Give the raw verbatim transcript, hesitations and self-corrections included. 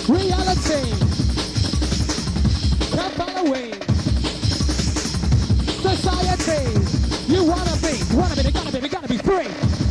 Reality. Can't follow society. You wanna be, wanna be, they gotta be, they gotta be free.